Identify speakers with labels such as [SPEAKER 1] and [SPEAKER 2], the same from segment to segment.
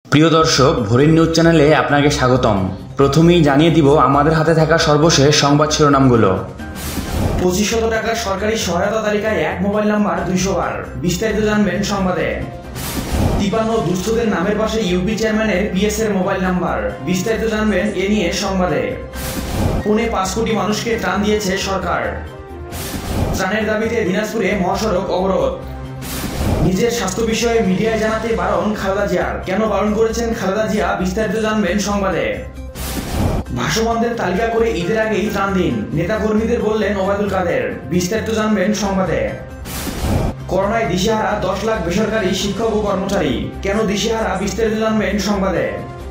[SPEAKER 1] প্রিয় দর্শক, ভোরের নিউজ চ্যানেলে আপনাকে স্বাগতম। প্রথমেই জানিয়ে দিব আমাদের হাতে থাকা সর্বশেষ সংবাদ শিরোনামগুলো। 2500 টাকার সরকারি সহায়তা তালিকায় এক মোবাইল নাম্বার 200 বার, বিস্তারিত জানবেন সংবাদে। 53 দুস্থদের নামের পাশে ইউপি চেয়ারম্যানের পিএস এর মোবাইল নাম্বার, বিস্তারিত জানবেন এ নিয়ে সংবাদে। পুনে 5 কোটি মানুষকে ত্রাণ দিয়েছে সরকার। ত্রাণের দাবিতে দিনাজপুরে মহাসড়ক অবরোধ। নিজের স্বাস্থ্য বিষয়ে মিডিয়ায় জানাতে বারণ খালেদা জিয়ার, কেন বারণ করেছেন খালেদা জিয়া, বিস্তারিত জানবেন সংবাদে। ভাসমানদের তালিকা করে ঈদের আগেই ত্রাণ দিন, নেতাকর্মীদের বললেন ওবায়দুল কাদের, বিস্তারিত জানবেন সংবাদে। করোনায় দিশেহারা 10 লাখ বেসরকারি শিক্ষক ও কর্মচারী, কেন দিশেহারা, বিস্তারিত জানবেন সংবাদে।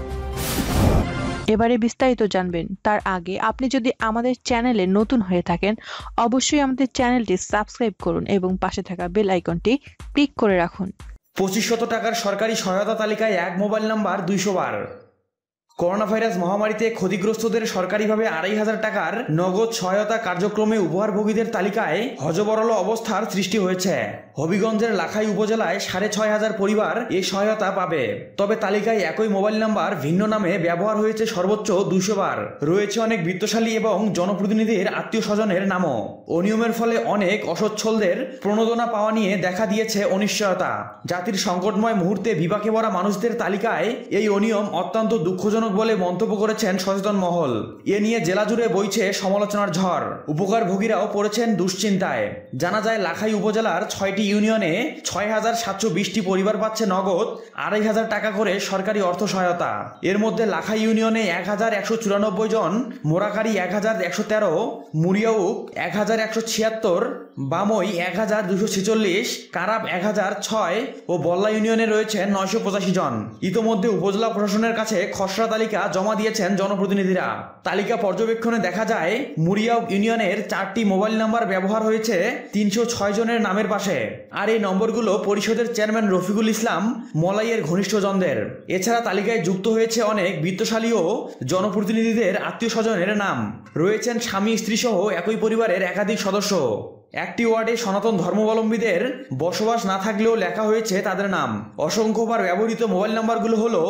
[SPEAKER 2] এবারে বিস্তারিত জানবেন তার আগে আপনি যদি আমাদের চ্যানেলে নতুন হয়ে থাকেন অবশ্যই আমাদের চ্যানেলটি সাবস্ক্রাইব করুন এবং পাশে থাকা বেল আইকনটি ক্লিক করে রাখুন।
[SPEAKER 1] 2500 টাকার সরকারি সহায়তা তালিকায় এক মোবাইল নাম্বার 200 বার। করোনা ভাইরাস মহামারীতে ক্ষতিগ্রস্তদের সরকারিভাবে 2500 টাকার নগদ সহায়তা কার্যক্রমে উপহারভোগীদের তালিকায় হযবরল অবস্থার সৃষ্টি হয়েছে। হবিগঞ্জের লাখাই উপজেলায় 6500 পরিবার এই সহায়তা পাবে। তবে তালিকায় একই মোবাইল নাম্বার ভিন্ন নামে ব্যবহার হয়েছে সর্বোচ্চ 200 বার। রয়েছে অনেক বিত্তশালী এবং জনপ্রতিনিধির আত্মীয় স্বজনের নামও। অনিয়মের ফলে অনেক অসচ্ছলদের প্রণোদনা পাওয়া নিয়ে দেখা দিয়েছে অনিশ্চয়তা। জাতির সংকটময় মুহূর্তে বিপাকে পড়া মানুষদের তালিকায় এই অনিয়ম অত্যন্ত দুঃখজনক বলে মন্তব্য করেছেন সচেতন মহল। এ নিয়ে জেলা জুড়ে বইছে সমালোচনার ঝড়। উপকারভোগীরাও পড়েছেন দুশ্চিন্তায়। জানা যায় লাখাই উপজেলার 6টি ইউনিয়নে 6720টি পরিবার পাচ্ছে নগদ 2500 টাকা করে সরকারি অর্থ সহায়তা। এর মধ্যে লাখাই ইউনিয়নে 1194 জন, মোরাকারি 1113, মুরিয়াউক 1176, বামই 1246, কারাব 1006 ও বল্লা ইউনিয়নে রয়েছেন 985 জন। ইতোমধ্যে উপজেলা প্রশাসনের কাছে খসড়া তালিকা জমা দিয়েছেন জনপ্রতিনিধিরা। তালিকা পর্যবেক্ষণে দেখা যায় মুরিয়াউক ইউনিয়নের 4টি মোবাইল নাম্বার ব্যবহার হয়েছে 306 জনের নামের পাশে। আর এই নম্বরগুলো পরিষদের চেয়ারম্যান রফিকুল ইসলাম মলাইয়ের ঘনিষ্ঠজনদের। এছাড়া তালিকায় যুক্ত হয়েছে অনেক বিত্তশালী ও জনপ্রতিনিধিদের আত্মীয় স্বজনের নাম। রয়েছেন স্বামী স্ত্রী সহ একই পরিবারের একাধিক সদস্য। একটি ওয়ার্ডে সনাতন ধর্মাবলম্বীদের বসবাস না থাকলেও লেখা হয়েছে তাদের নাম। অসংখ্যবার ব্যবহৃত মোবাইল নাম্বারগুলো হলো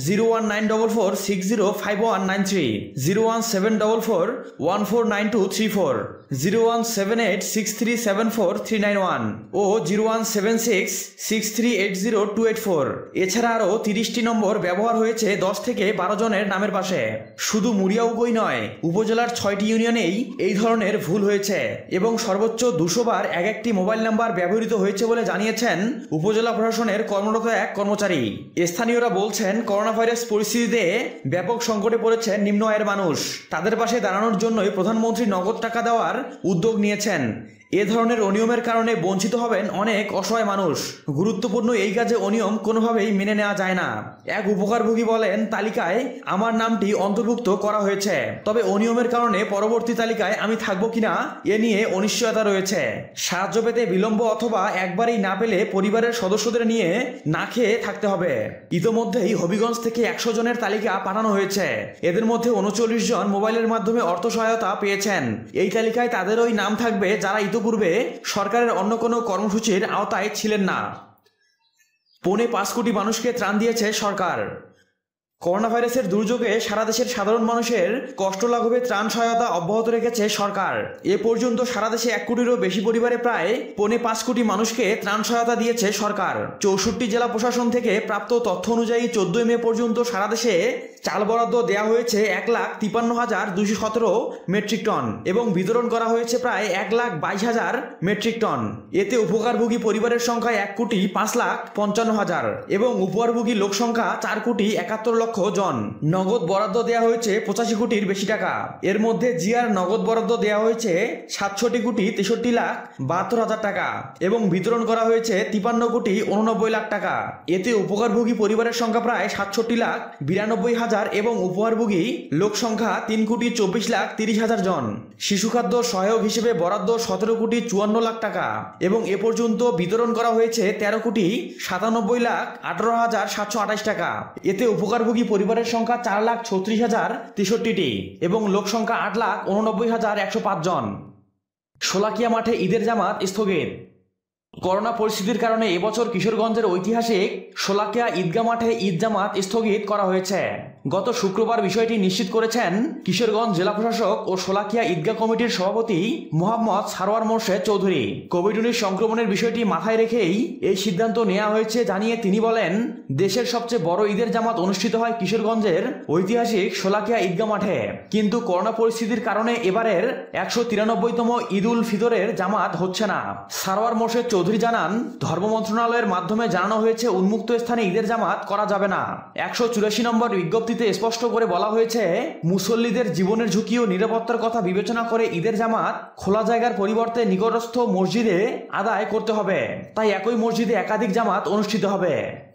[SPEAKER 1] 01944605193, 01744149234, 01786374391 ও 01766380284। এছাড়া আরও 30টি নম্বর ব্যবহার হয়েছে 10 থেকে 12 জনের নামের পাশে। শুধু মুরিয়াউকই নয়, উপজেলার 6টি ইউনিয়নেই এই ধরনের ভুল হয়েছে এবং সর্বোচ্চ 200 বার এক একটি মোবাইল নাম্বার ব্যবহৃত হয়েছে বলে জানিয়েছেন উপজেলা প্রশাসনের কর্মরত এক কর্মচারী। স্থানীয়রা বলছেন, করোনা ভাইরাস পরিস্থিতিতে ব্যাপক সংকটে পড়েছেন নিম্ন আয়ের মানুষ। তাদের পাশে দাঁড়ানোর জন্যই প্রধানমন্ত্রী নগদ টাকা দেওয়ার উদ্যোগ নিয়েছেন। এ ধরনের অনিয়মের কারণে বঞ্চিত হবেন অনেক অসহায় মানুষ। গুরুত্বপূর্ণ এই কাজে অনিয়ম কোনোভাবেই মেনে নেওয়া যায় না। এক উপকারভোগী বলেন, তালিকায় আমার নামটি অন্তর্ভুক্ত করা হয়েছে, তবে অনিয়মের কারণে পরবর্তী তালিকায় আমি থাকবো কিনা এ নিয়ে অনিশ্চয়তা রয়েছে। সাহায্য পেতে বিলম্ব অথবা একবারেই না পেলে পরিবারের সদস্যদের নিয়ে না খেয়ে থাকতে হবে। ইতোমধ্যেই হবিগঞ্জ থেকে 100 জনের তালিকা পাঠানো হয়েছে। এদের মধ্যে 39 জন মোবাইলের মাধ্যমে অর্থ সহায়তা পেয়েছেন। এই তালিকায় তাদেরই নাম থাকবে যারা ইতিপূর্বে সরকারের অন্য কোনো কর্মসূচির আওতায় ছিলেন না। পৌনে 5 কোটি মানুষকে ত্রাণ দিয়েছে সরকার। করোনা ভাইরাসের দুর্যোগে সারা দেশের সাধারণ মানুষের কষ্ট লাঘবে ত্রাণ সহায়তা অব্যাহত রেখেছে সরকার। এ পর্যন্ত সারা দেশে 1 কোটিরও বেশি পরিবারে প্রায় পৌনে 5 কোটি মানুষকে ত্রাণ সহায়তা দিয়েছে সরকার। 64 জেলা প্রশাসন থেকে প্রাপ্ত তথ্য অনুযায়ী 14 মে পর্যন্ত সারা দেশে চাল বরাদ্দ দেওয়া হয়েছে 1,53,217 মেট্রিক টন এবং বিতরণ করা হয়েছে প্রায় 1,22,000 মেট্রিক টন। এতে উপকারভোগী পরিবারের সংখ্যা 1,55,50,000 এবং উপহারভোগী লোক সংখ্যা 4,71,00,000 জন। নগদ বরাদ্দ দেওয়া হয়েছে 85 কোটির বেশি টাকা। এর মধ্যে জিআর নগদ বরাদ্দ দেওয়া হয়েছে 67,63,72,000 টাকা এবং বিতরণ করা হয়েছে 53,89,00,000 টাকা। এতে উপকারভোগী পরিবারের সংখ্যা প্রায় 67,92,000 এবং উপহারভোগী লোক সংখ্যা 3,24,30,000 জন। শিশু খাদ্য সহায়ক হিসেবে বরাদ্দ 17,54,00,000 টাকা এবং এ পর্যন্ত বিতরণ করা হয়েছে 13,97,18,728 টাকা। এতে উপকারভোগী পরিবারের সংখ্যা 4,36,063টি এবং লোক সংখ্যা 8,89,105 জন। শোলাকিয়া মাঠে ঈদের জামাত স্থগিত। করোনা পরিস্থিতির কারণে এবছর কিশোরগঞ্জের ঐতিহাসিক শোলাকিয়া ঈদগাহ মাঠে ঈদ জামাত স্থগিত করা হয়েছে। গত শুক্রবার বিষয়টি নিশ্চিত করেছেন কিশোরগঞ্জ জেলা প্রশাসক ও শোলাকিয়া ঈদগাহ কমিটির সভাপতি মোহাম্মদ সারোয়ার মোর্শেদ চৌধুরী। কোভিড-19 সংক্রমণের বিষয়টি মাথায় রেখেই এই সিদ্ধান্ত নেওয়া হয়েছে জানিয়ে তিনি বলেন, দেশের সবচেয়ে বড় ঈদের জামাত অনুষ্ঠিত হয় কিশোরগঞ্জের ঐতিহাসিক শোলাকিয়া ঈদগাহ মাঠে, কিন্তু করোনা পরিস্থিতির কারণে এবারের 193তম ঈদ উল ফিতরের জামাত হচ্ছে না। সারোয়ার মোর্শেদ চৌধুরী জানান, ধর্ম মন্ত্রণালয়ের মাধ্যমে জানানো হয়েছে উন্মুক্ত স্থানে ঈদের জামাত করা যাবে না। 184 নম্বর বিজ্ঞপ্তিতে স্পষ্ট করে বলা হয়েছে, মুসল্লিদের জীবনের ঝুঁকি ও নিরাপত্তার কথা বিবেচনা করে ঈদের জামাত খোলা জায়গার পরিবর্তে নিকটস্থ মসজিদে আদায় করতে হবে। তাই একই মসজিদে একাধিক জামাত অনুষ্ঠিত হবে।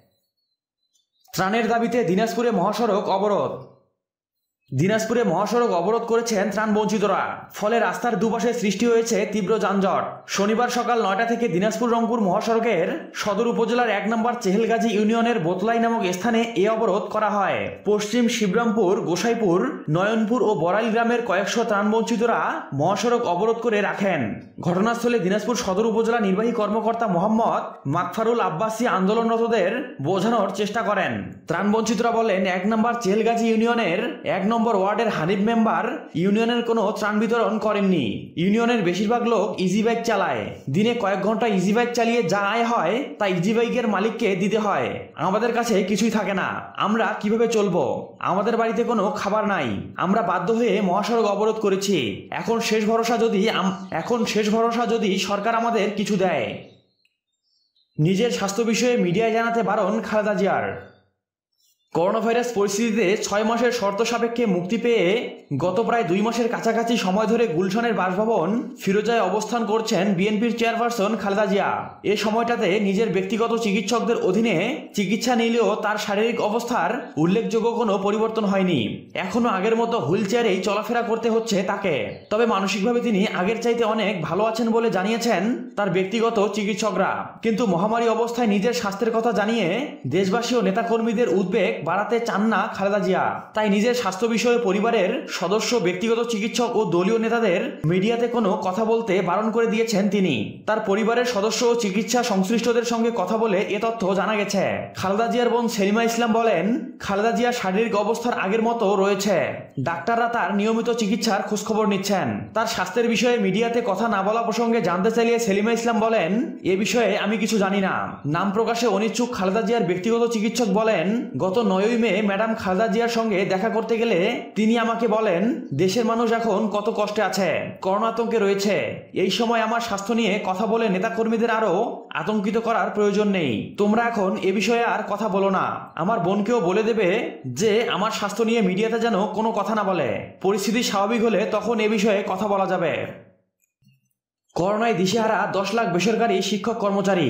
[SPEAKER 1] ত্রাণের দাবিতে দিনাজপুরে মহাসড়ক অবরোধ। দিনাজপুরে মহাসড়ক অবরোধ করেছেন ত্রাণ বঞ্চিতরা। ফলে রাস্তার দুপাশে সৃষ্টি হয়েছে তীব্র যানজট। শনিবার সকাল 9টা থেকে দিনাজপুর রংপুর মহাসড়কের সদর উপজেলার 1 নম্বর চেহেলগাজী ইউনিয়নের বোতলাই নামক স্থানে এ অবরোধ করা হয়। পশ্চিম শিবরামপুর, গোসাইপুর, নয়নপুর ও বড়াইল গ্রামের কয়েকশো ত্রাণ বঞ্চিতরা মহাসড়ক অবরোধ করে রাখেন। ঘটনাস্থলে দিনাজপুর সদর উপজেলা নির্বাহী কর্মকর্তা মোহাম্মদ মাকফারুল আব্বাসী আন্দোলনরতদের বোঝানোর চেষ্টা করেন। ত্রাণ বঞ্চিতরা বলেন, 1 নম্বর চেহেলগাজী ইউনিয়নের 1 নম্বর ওয়ার্ডের হানিফ মেম্বার ইউনিয়নের কোনো ত্রাণ বিতরণ করেননি। ইউনিয়নের বেশিরভাগ লোক ইজি বাইক চালায়। দিনে কয়েক ঘন্টা ইজি বাইক চালিয়ে যা আয় হয় তা ইজি বাইকের মালিককে দিতে হয়। আমাদের কাছে কিছুই থাকে না, আমরা কিভাবে চলবো? আমাদের বাড়িতে কোনো খাবার নাই। আমরা বাধ্য হয়ে মহাসড়ক অবরোধ করেছি। এখন শেষ ভরসা যদি সরকার আমাদের কিছু দেয়। নিজের স্বাস্থ্য বিষয়ে মিডিয়ায় জানাতে বারণ খালেদা জিয়ার। করোনা ভাইরাস পরিস্থিতিতে 6 মাসের শর্ত সাপেক্ষে মুক্তি পেয়ে গত প্রায় 2 মাসের কাছাকাছি সময় ধরে গুলশানের বাসভবন ফিরোজায় অবস্থান করছেন বিএনপির চেয়ারপারসন খালেদা জিয়া। এ সময়টাতে নিজের ব্যক্তিগত চিকিৎসকদের অধীনে চিকিৎসা নিলেও তার শারীরিক অবস্থার উল্লেখযোগ্য কোনো পরিবর্তন হয়নি। এখনো আগের মতো হুইল চেয়ারেই চলাফেরা করতে হচ্ছে তাকে। তবে মানসিকভাবে তিনি আগের চাইতে অনেক ভালো আছেন বলে জানিয়েছেন তার ব্যক্তিগত চিকিৎসকরা। কিন্তু মহামারী অবস্থায় নিজের স্বাস্থ্যের কথা জানিয়ে দেশবাসী ও নেতাকর্মীদের উদ্বেগ বাড়াতে চান না খালেদা জিয়া। তাই নিজের স্বাস্থ্য বিষয়ে পরিবারের সদস্য, ব্যক্তিগত চিকিৎসক ও দলীয় নেতাদের মিডিয়াতে কোনো কথা বলতে বারণ করে দিয়েছেন তিনি। তার পরিবারের সদস্য ও চিকিৎসা সংশ্লিষ্টদের সঙ্গে কথা বলে এ তথ্য জানা গেছে। খালেদা জিয়ার বোন সেলিমা ইসলাম বলেন, খালেদা জিয়ার শারীরিক অবস্থার আগের মতো রয়েছে। ডাক্তাররা তার নিয়মিত চিকিৎসার খোঁজখবর নিচ্ছেন। তার স্বাস্থ্যের বিষয়ে মিডিয়াতে কথা না বলা প্রসঙ্গে জানতে চাইলে সেলিমা ইসলাম বলেন, এ বিষয়ে আমি কিছু জানি না। নাম প্রকাশে অনিচ্ছুক খালেদা জিয়ার ব্যক্তিগত চিকিৎসক বলেন, গত 9ই মে ম্যাডাম খালেদা জিয়ার সঙ্গে দেখা করতে গেলে তিনি আমাকে বলেন, দেশের মানুষ এখন কত কষ্টে আছে, করোনা আতঙ্কে রয়েছে। এই সময় আমার স্বাস্থ্য নিয়ে কথা বলে নেতাকর্মীদের আরো আতঙ্কিত করার প্রয়োজন নেই। তোমরা এখন এ বিষয়ে আর কথা বলো না। আমার বোনকেও বলে দেবে যে আমার স্বাস্থ্য নিয়ে মিডিয়াতে যেন কোনো কথা না বলে। পরিস্থিতি স্বাভাবিক হলে তখন এ বিষয়ে কথা বলা যাবে। করোনায় দিশেহারা 10 লাখ বেসরকারি শিক্ষক কর্মচারী।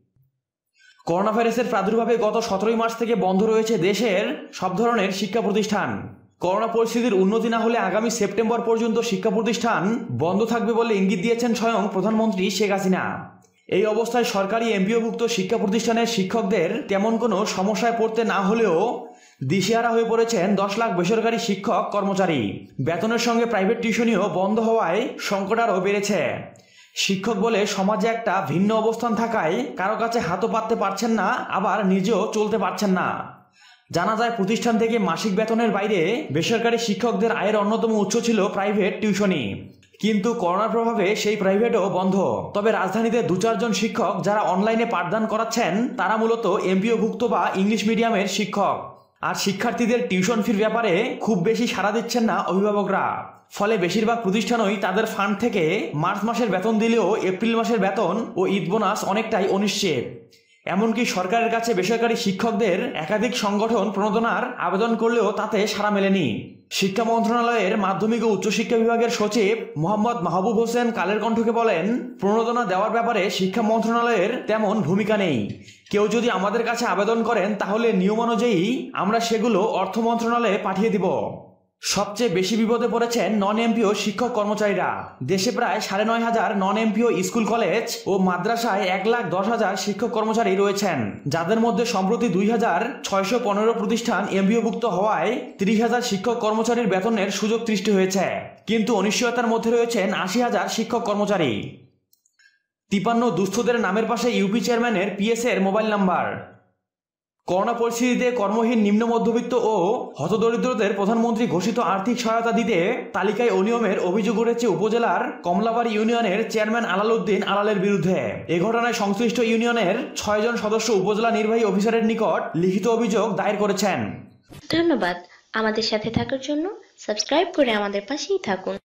[SPEAKER 1] করোনা ভাইরাসের প্রাদুর্ভাবে গত 17 মার্চ থেকে বন্ধ রয়েছে দেশের সব ধরনের শিক্ষা প্রতিষ্ঠান। করোনা পরিস্থিতির উন্নতি না হলে আগামী সেপ্টেম্বর পর্যন্ত শিক্ষা প্রতিষ্ঠান বন্ধ থাকবে বলে ইঙ্গিত দিয়েছেন স্বয়ং প্রধানমন্ত্রী শেখ হাসিনা। এই অবস্থায় সরকারি এমপিওভুক্ত শিক্ষা প্রতিষ্ঠানের শিক্ষকদের তেমন কোনো সমস্যায় পড়তে না হলেও দিশেহারা হয়ে পড়েছেন 10 লাখ বেসরকারি শিক্ষক কর্মচারী। বেতনের সঙ্গে প্রাইভেট টিউশনিও বন্ধ হওয়ায় সংকট আরও বেড়েছে। শিক্ষক বলে সমাজে একটা ভিন্ন অবস্থান থাকায় কারো কাছে হাতও পাততে পারছেন না, আবার নিজেও চলতে পারছেন না। জানা যায়, প্রতিষ্ঠান থেকে মাসিক বেতনের বাইরে বেসরকারি শিক্ষকদের আয়ের অন্যতম উৎস ছিল প্রাইভেট টিউশনি। কিন্তু করোনার প্রভাবে সেই প্রাইভেটও বন্ধ। তবে রাজধানীতে 2-4 জন শিক্ষক যারা অনলাইনে পাঠদান করাচ্ছেন তারা মূলত এমপিওভুক্ত বা ইংলিশ মিডিয়ামের শিক্ষক। আর শিক্ষার্থীদের টিউশন ফির ব্যাপারে খুব বেশি সাড়া দিচ্ছেন না অভিভাবকরা। ফলে বেশিরভাগ প্রতিষ্ঠানই তাদের ফান্ড থেকে মার্চ মাসের বেতন দিলেও এপ্রিল মাসের বেতন ও ঈদ বোনাস অনেকটাই অনিশ্চিত। এমনকি সরকারের কাছে বেসরকারি শিক্ষকদের একাধিক সংগঠন প্রণোদনার আবেদন করলেও তাতে সাড়া মেলেনি। শিক্ষা মন্ত্রণালয়ের মাধ্যমিক ও উচ্চশিক্ষা বিভাগের সচিব মোহাম্মদ মাহবুব হোসেন কালের কণ্ঠকে বলেন, প্রণোদনা দেওয়ার ব্যাপারে শিক্ষা মন্ত্রণালয়ের তেমন ভূমিকা নেই। কেউ যদি আমাদের কাছে আবেদন করেন তাহলে নিয়ম অনুযায়ী আমরা সেগুলো অর্থ মন্ত্রণালয়ে পাঠিয়ে দিব। সবচেয়ে বেশি বিপদে পড়েছেন নন এমপিও শিক্ষক কর্মচারীরা। দেশে প্রায় 9,500 নন এমপিও স্কুল, কলেজ ও মাদ্রাসায় 1,10,000 শিক্ষক কর্মচারী রয়েছেন, যাদের মধ্যে সম্প্রতি 2,615 প্রতিষ্ঠান এমপিওভুক্ত হওয়ায় 30,000 শিক্ষক কর্মচারীর বেতনের সুযোগ সৃষ্টি হয়েছে। কিন্তু অনিশ্চয়তার মধ্যে রয়েছেন 80,000 শিক্ষক কর্মচারী। 53 দুস্থদের নামের পাশে ইউপি চেয়ারম্যানের পিএসের মোবাইল নাম্বার। করোনা পরিস্থিতিতে কর্মহীন নিম্ন মধ্যবিত্ত ও হতদরিদ্রদের প্রধানমন্ত্রী ঘোষিত আর্থিক সহায়তা দিতে তালিকায় অনিয়মের অভিযোগ উঠেছে উপজেলার কমলাবাড়ি ইউনিয়নের চেয়ারম্যান আলালউদ্দিন আলালের বিরুদ্ধে। এ ঘটনায় সংশ্লিষ্ট ইউনিয়নের 6 জন সদস্য উপজেলা নির্বাহী অফিসারের নিকট লিখিত অভিযোগ দায়ের করেছেন।
[SPEAKER 3] ধন্যবাদ আমাদের সাথে থাকার জন্য। সাবস্ক্রাইব করে আমাদের পাশেই থাকুন।